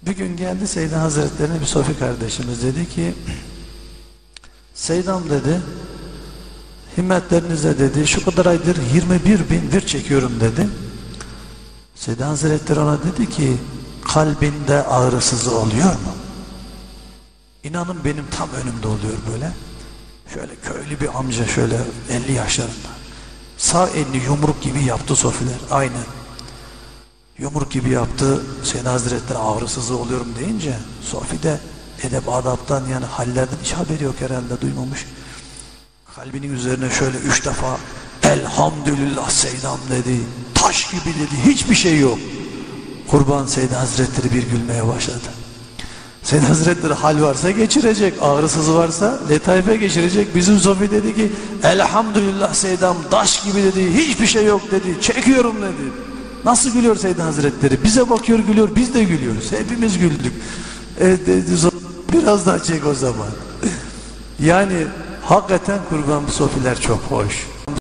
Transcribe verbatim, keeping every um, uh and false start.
Bir gün geldi Seyyid Hazretlerine bir Sofi kardeşimiz, dedi ki Seyyidam dedi, himmetlerinize dedi şu kadar aydır yirmi bir bin vir çekiyorum dedi. Seyyid Hazretleri ona dedi ki kalbinde ağrısızı oluyor mu? İnanın benim tam önümde oluyor böyle. Şöyle köylü bir amca, şöyle elli yaşlarında. Sağ elini yumruk gibi yaptı Sofiler. Aynen. Yumruk gibi yaptı. Seyyid Hazretleri ağrısızı oluyorum deyince Sofi de edep adaptan, yani hallerden hiç haberi yok herhalde, duymamış. Kalbinin üzerine şöyle üç defa elhamdülillah Seyyidam dedi. Taş gibi dedi. Hiçbir şey yok. Kurban Seyyid Hazretleri bir gülmeye başladı. Seyyid Hazretleri hal varsa geçirecek, ağrısız varsa letaife geçirecek. Bizim Sofi dedi ki elhamdülillah Seyyidam taş gibi dedi. Hiçbir şey yok dedi. Çekiyorum dedi. Nasıl gülüyor Seyyid Hazretleri? Bize bakıyor gülüyor. Biz de gülüyoruz. Hepimiz güldük. Evet dedi, biraz daha çek o zaman. Yani hakikaten kurban bu Sofiler çok hoş.